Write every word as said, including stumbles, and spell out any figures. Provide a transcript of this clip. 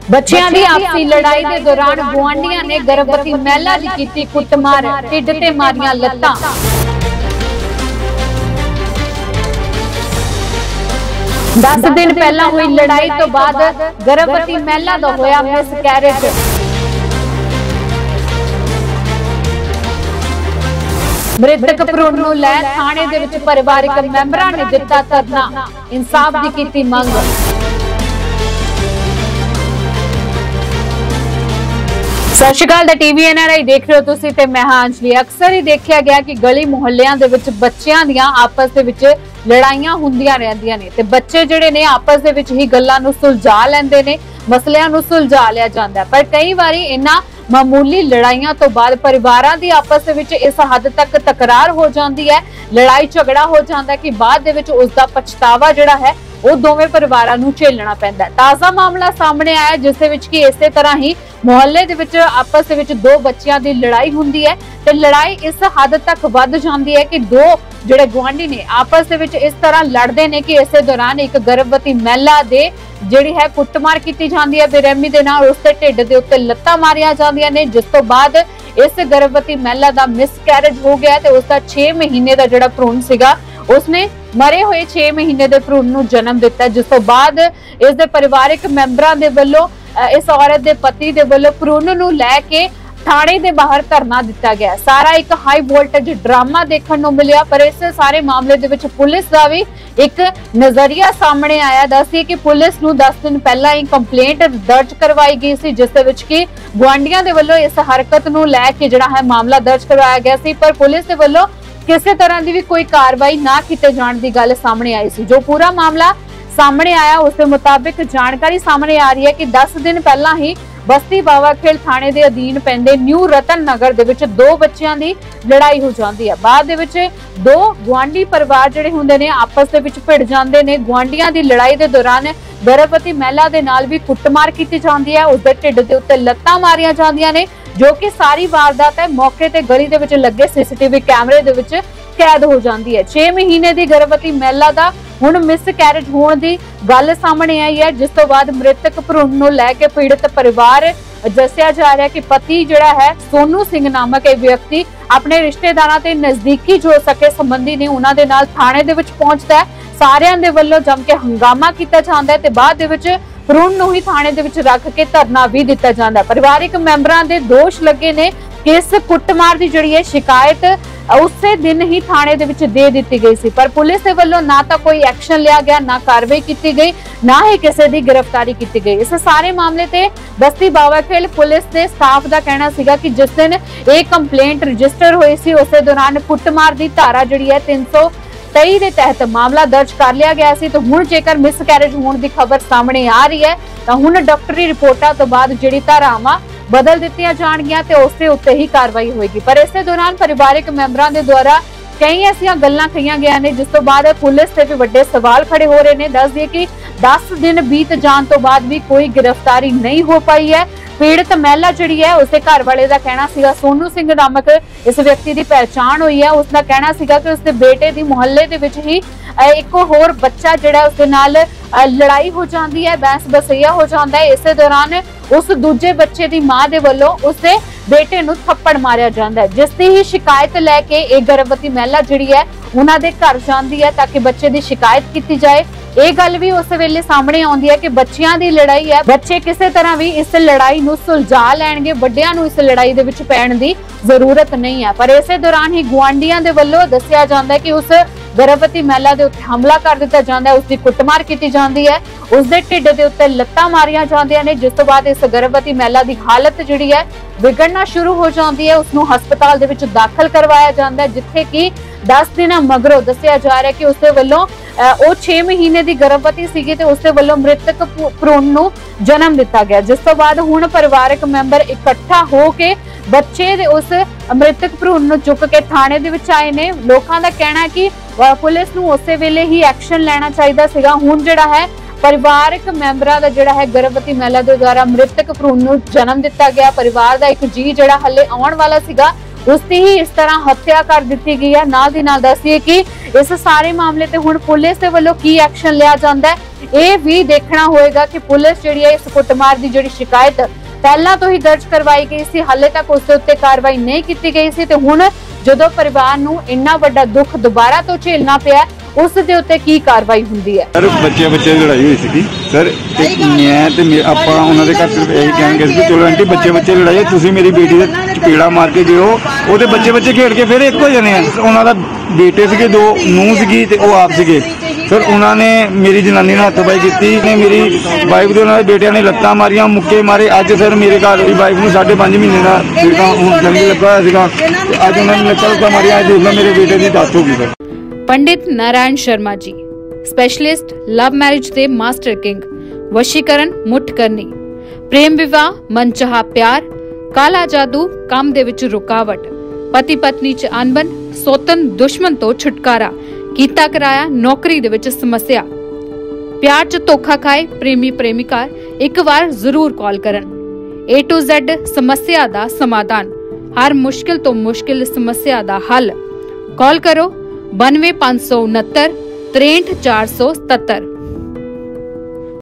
बच्चियां दी आपसी लड़ाई के दौरान गुआंढियां ने गर्भवती महिला की कीती कुटमार, ढिड ते मारियां लत्तां। दस दिन पहला हुई लड़ाई तो बाद गर्भवती महिला का होया मिसकैरेज। मृतक भ्रूण नूं लै थाणे दे विच परिवारिक मैंबरां ने दिता धरना, इंसाफ दी कीती मंग। सत श्री अकाल, टीवी एन आर आई देख रहे हो तुसी ते मैं हां अंजलि। अक्सर ही देखा गया कि गली मुहल्लियां दे विच बच्चियां दियां आपस दे विच लड़ाइयां हुंदियां रहंदियां ने ते बच्चे जिहड़े ने आपस दे विच ही गल्लां नूं सुलझा लैंदे ने, मसलिਆਂ नूं सुलझा लिया जांदा है। पर कई वारी इन्हां मामूली लड़ाइयां तो बाद परिवारां दी आपस दे विच इस हद तक तकरार हो जांदी है, लड़ाई झगड़ा हो जांदा है कि बाद दे विच उसदा पछतावा जिहड़ा है वो दोवें परिवारां नूं झेलना पैंदा है। ताज़ा मामला सामने आया जिस दे विच कि इसे तरह ही मुहल्ले दे विच आपस दे विच दो बच्चियां दी लड़ाई हुंदी है ते लड़ाई इस हद तक वध जांदी है कि दो जिहड़े गुआंढी ने आपस दे विच इस तरह लड़दे ने कि इस दौरान एक गर्भवती महिला दे जिहड़ी है कुटमार कीती जांदी है बेरहमी दे नाल, उसदे ढिड दे उत्ते लत्तां मारियां जांदियां ने, जिस तो बाद इस गर्भवती महिला दा मिसकैरेज हो गया ते उसदा छे महीने दा जिहड़ा भ्रूण सीगा उसने मरे हुए छे महीने दे भ्रूण नूं जन्म दिता, जिस तो बाद इस दे परिवारिक मैंबरां दे वल्लों इस औरत दे पति दे वल्लों भ्रूण नूं लैके थाणे दे बाहर धरना दिता गया। सारा एक हाई वोल्टेज ड्रामा देखने को मिलिया, पर इस सारे मामले दे विच पुलिस का भी एक नजरिया सामने आया। दसिए कि पुलिस नूं दस दिन पहला ही कंप्लेंट दर्ज करवाई गई सी, जिस दे विच कि गुआंढियां दे वल्लों इस हरकत नूं लैके जिहड़ा है मामला दर्ज करवाया गया सी, पर पुलिस दे वल्लों किसी तरह की भी कोई कार्रवाई ना किए जाने की गल सामने आई सी। जो पूरा मामला सामने आया उस मुताबिक जानकारी सामने आ रही है कि दस दिन पहला ही बस्ती बावाखेल थाने के अधीन पैंदे न्यू रतन नगर दे विच दो बच्चियां दी लड़ाई हो जाती है। बाद दे विच दो गुआंढी परिवार जिहड़े हुंदे ने आपस दे विच भिड़ जांदे ने। गुआंढियां दी लड़ाई दे दौरान गर्भवती महिला दे नाल भी कुटमार कीती जांदी है, उसदे ढिड दे उत्ते लत्तां मारियां जांदियां ने, जो कि सारी वारदात है मौके ते गली दे विच लगे सीसीटीवी कैमरे दे विच कैद हो जाती है। छे महीने की गर्भवती महिला का हुण मिसकैरेज होने की गल सामने आई है, जिस तो बाद मृतक भ्रूण नूं लैके पीड़ित परिवार दस्सिया जा रहा है कि पति जिहड़ा है सोनू सिंह नामक एक व्यक्ति अपने रिश्तेदारां ते नजदीकी जो सके संबंधी ने उन्हां दे नाल थाणे दे विच पहुंचदा है। सारियां दे वल्लों जम के हंगामा कीता जांदा है ते बाद दे विच भ्रूण नूं ही थाणे दे विच रख के धरना भी दिता जांदा है। परिवारिक मैंबरां दे दोष लगे ने कि इस कुटमार दी जिहड़ी है शिकायत उसे दिन ही थाने दे विच दे दी गई सी, पर पुलिस दे वल्लों ना तो कोई एक्शन लिया गया, ना कार्रवाई की गई, ना ही किसी की गिरफ्तारी की गई। इस सारे मामले ते बस्ती बावाखेल पुलिस के स्टाफ का कहना सीगा कि जिस दिन एक कंप्लेंट रजिस्टर हुई सी उस दौरान कुटमार की धारा जिहड़ी है तीन सौ तेई के तहत मामला दर्ज कर लिया गया सी। तो हुण जेकर मिसकैरेज होने की खबर सामने आ रही है तो हुण डॉक्टरी रिपोर्टां तो बाद जिहड़ी धारावां बदल दित्तियां जाणगियां ते उसते उत्ते ही कार्रवाई होएगी। पर इस दौरान परिवारिक मैंबरां दे द्वारा कई ऐसियां गल्लां कहीआं गईआं ने जिस तो बाद पुलिस ते भी वड्डे सवाल खड़े हो रहे ने। दस दिए कि दस दिन बीत जाने तो बाद भी कोई गिरफ्तारी नहीं हो पाई है। पीड़ित महिला जिहड़ी है उसके घर वाले का कहना सीगा, सोनू सिंह नामक इस व्यक्ति की पहचान हुई है, उसका कहना सीगा कि उसके बेटे की मुहल्ले दे विच ही एक होर बच्चा जिहड़ा उसके नाल लड़ाई हो जाती है, बहस बसैया हो जाता है। इस दौरान उस दूजे बच्चे की मां दे वल्लों उसके बेटे नूं थप्पड़ मारिया जाता है, जिसकी ही शिकायत लैके एक गर्भवती महिला जिहड़ी है उन्हां दे घर जाती है ताकि बच्चे की शिकायत की जाए। ये गल भी उस वेले सामने आउंदी है कि बच्चियां दी लड़ाई है, बच्चे किसी तरह भी इस लड़ाई नूं सुलझा लैणगे, वड्डियां नूं इस लड़ाई दे विच पैण दी जरूरत नहीं है। पर इस दौरान ही गुआंढियां दे वल्लों दस्सिया जांदा है कि उस गर्भवती महिला दे उत्ते हमला कर दिता जांदा है, उसकी कुटमार की जाती है, उसके ढिड दे उत्ते लत्तां मारियां जांदियां ने, जिस तो बाद इस गर्भवती महिला की हालत जिहड़ी है बिगड़ना शुरू हो जाती है। उसनूं हस्पताल दे विच दाखिल करवाया जाता है, जिथे कि दस दिन मगरों दस्सिया जा रहा है कि उसके वल्लों ਉਹ छे महीने की गर्भवती सीगी ते उसदे वल्लों मृतक भ्रूण नूं जन्म दिता गया, जिस तो बाद हुण परिवारक मैंबर इकट्ठा हो के बच्चे दे उस मृतक भ्रूण नूं चुक के थाने दे विच आए ने। लोकां दा कहना है कि पुलिस नूं उसे वेले ही एक्शन लेना चाहिदा सीगा। हुण जिहड़ा है परिवारक मैंबरां दा जिहड़ा है गर्भवती महिला दे द्वारा मृतक भ्रूण नूं जन्म दिता गया, परिवार दा एक जी जिहड़ा हले आउण वाला सीगा उसकी ही इस तरह हत्या कर दी गई है। नाल दी नाल दस्सिए कि इस सारे मामले ते हुण पुलिस दे वल्लों की एक्शन लिया जांदा है ਇਹ ਵੀ ਦੇਖਣਾ ਹੋਏਗਾ ਕਿ ਪੁਲਿਸ ਜਿਹੜੀ ਹੈ ਇਸ ਕੁੱਟਮਾਰ ਦੀ ਜਿਹੜੀ ਸ਼ਿਕਾਇਤ ਪਹਿਲਾਂ ਤੋਂ ਹੀ ਦਰਜ ਕਰਵਾਈ ਗਈ ਸੀ, ਹਾਲੇ ਤੱਕ ਉਸ ਦੇ ਉੱਤੇ ਕਾਰਵਾਈ ਨਹੀਂ ਕੀਤੀ ਗਈ ਸੀ ਤੇ ਹੁਣ ਜਦੋਂ ਪਰਿਵਾਰ ਨੂੰ ਇੰਨਾ ਵੱਡਾ ਦੁੱਖ ਦੁਬਾਰਾ ਤੋਂ ਝੇਲਣਾ ਪਿਆ ਉਸ ਦੇ ਉੱਤੇ ਕੀ ਕਾਰਵਾਈ ਹੁੰਦੀ ਹੈ। ਸਰ ਬੱਚੇ ਬੱਚੇ ਦੀ ਲੜਾਈ ਹੋਈ ਸੀ ਸਰ, ਤੇ ਮੈਂ ਤੇ ਆਪਾਂ ਉਹਨਾਂ ਦੇ ਘਰ ਸਿਰਫ ਇਹੀ ਕਹਿਣਗੇ ਕਿ ਚਲੋ ਆਂਟੀ ਬੱਚੇ ਬੱਚੇ ਲੜਾਈ ਹੈ, ਤੁਸੀਂ ਮੇਰੀ ਬੇਟੀ ਦੇ ਚਪੇੜਾ ਮਾਰ ਕੇ ਗਏ ਹੋ, ਉਹਦੇ ਬੱਚੇ ਬੱਚੇ ਖੇਡ ਕੇ ਫਿਰ ਇੱਕ ਹੋ ਜਾਣੇ ਆ। ਉਹਨਾਂ ਦਾ ਬੇਟੇ ਸੀਗੇ, ਦੋ ਨੂੰਹ ਸੀਗੀ ਤੇ ਉਹ ਆਪ ਸੀਗੇ ਸਰ। ਉਹਨਾਂ ਨੇ ਮੇਰੀ ਜਨਾਨੀ ਨਾਲ ਹੱਥ-ਪਾਈ ਕੀਤੀ ਨੇ, ਮੇਰੀ ਵਾਈਫ ਦੇ ਉਹਨਾਂ ਦੇ ਬੇਟਿਆਂ ਨੇ ਲੱਤਾਂ ਮਾਰੀਆਂ, ਮੁੱਕੇ ਮਾਰੇ। ਅੱਜ ਸਰ ਮੇਰੇ ਘਰ ਦੀ ਵਾਈਫ ਨੂੰ ਸਾਢੇ ਪੰਜ ਮਹੀਨੇ ਦਾ ਬੇਟਾ ਹੁਣ ਜੰਗੀ ਲੱਗਾ ਹੋਇਆ ਸੀਗਾ ਤੇ ਅੱਜ ਉਹਨਾਂ ਨੇ ਲੱਤਾਂ ਮਾਰੀਆਂ। ਅੱਜ ਦੇਖ ਲਓ ਮੇਰੇ ਬੇਟੇ ਦੀ ਡੈਥ ਹੋ ਗਈ sir. Pandit Narayan Sharma ji specialist love marriage के मास्टर किंग, वशीकरण मुठ करनी, प्रेम विवाह मनचाहा प्यार, काला जादू काम दे विच रुकावट, पति पत्नी च अनबन, सौतन दुश्मन तो छुटकारा, कीता कराया नौकरी दे विच समस्या, प्यार च धोखा खाए प्रेमी प्रेमिका एक बार जरूर कॉल करन। ए टू जेड समस्या दा समाधान, हर मुश्किल तो मुश्किल समस्या दा हल। कॉल करो बानवे पांच सौ उनहत्तर त्रेंठ चार सौ सतहत्तर।